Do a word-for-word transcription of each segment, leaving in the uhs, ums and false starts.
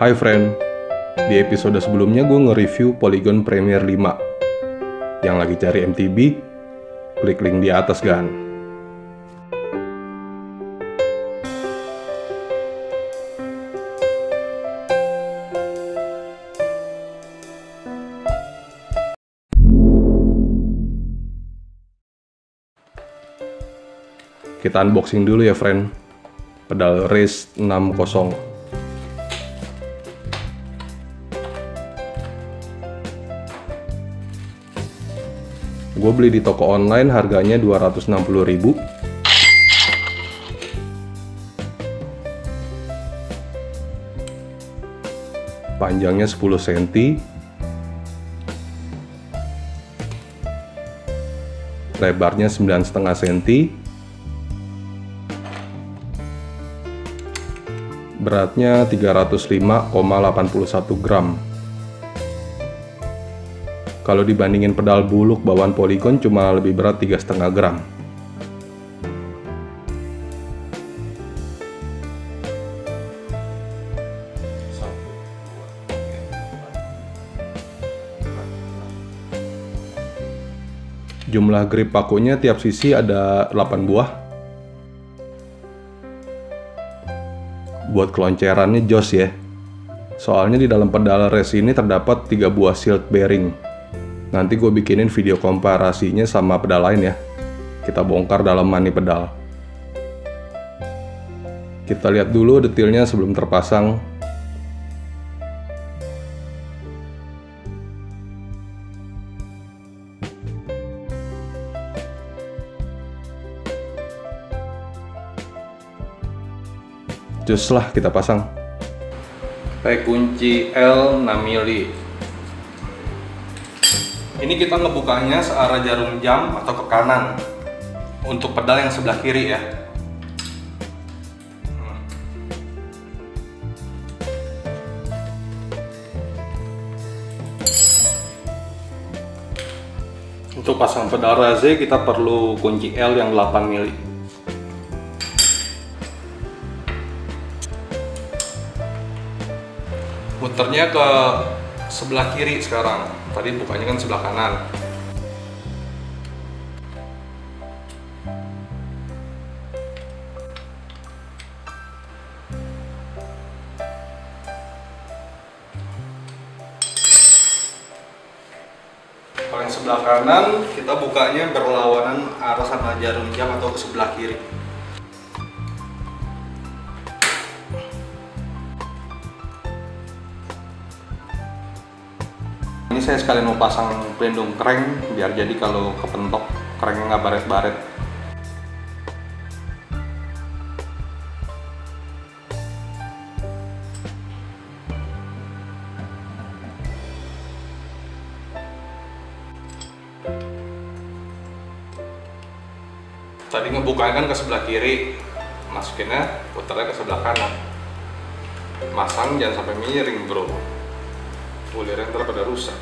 Hai friend, di episode sebelumnya gue nge-review Polygon Premiere lima. Yang lagi cari M T B, klik link di atas kan. Kita unboxing dulu ya friend, pedal Race enam puluh. Gue beli di toko online, harganya dua ratus enam puluh ribu. Panjangnya sepuluh sentimeter. Lebarnya sembilan koma lima sentimeter. Beratnya tiga ratus lima koma delapan satu gram. Kalau dibandingin pedal buluk bawaan Polygon cuma lebih berat tiga koma lima gram. Jumlah grip pakunya tiap sisi ada delapan buah. Buat keloncerannya jos ya. Soalnya di dalam pedal race ini terdapat tiga buah shield bearing. Nanti gue bikinin video komparasinya sama pedal lain ya. Kita bongkar dalaman nih pedal. Kita lihat dulu detailnya sebelum terpasang. Just lah kita pasang. Pakai kunci L enam mili. Ini kita ngebukanya searah jarum jam atau ke kanan untuk pedal yang sebelah kiri ya. Untuk pasang pedal raze kita perlu kunci L yang delapan mili. Muternya ke sebelah kiri sekarang. Tadi bukanya kan sebelah kanan. Kalau yang sebelah kanan kita bukanya berlawanan arah sama jarum jam atau ke sebelah kiri. Ini saya sekalian mau pasang pelindung crank biar jadi kalau kepentok cranknya nggak baret-baret. Tadi ngebukanya kan ke sebelah kiri, masukinnya putarnya ke sebelah kanan. Masang jangan sampai miring bro. Bulirnya ntar pada rusak.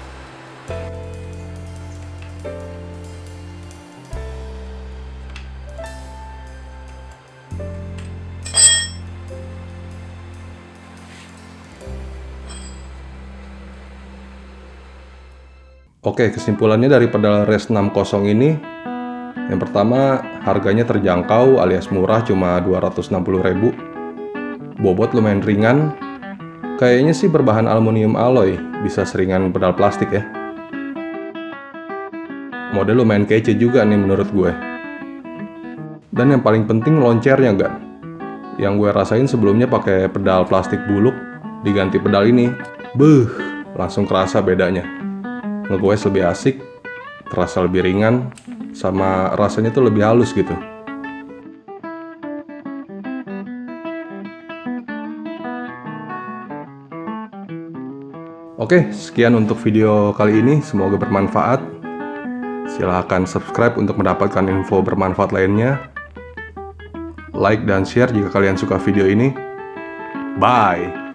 Oke, kesimpulannya dari pedal Race enam puluh ini, yang pertama harganya terjangkau alias murah, cuma dua ratus enam puluh ribu. Bobot lumayan ringan. Kayaknya sih berbahan aluminium alloy, bisa seringan pedal plastik ya. Model lumayan kece juga nih menurut gue. Dan yang paling penting loncernya kan. Yang gue rasain sebelumnya pakai pedal plastik buluk, diganti pedal ini, beuh, langsung kerasa bedanya. Ngegoes lebih asik, terasa lebih ringan, sama rasanya tuh lebih halus gitu. Oke, sekian untuk video kali ini. Semoga bermanfaat. Silahkan subscribe untuk mendapatkan info bermanfaat lainnya. Like dan share jika kalian suka video ini. Bye!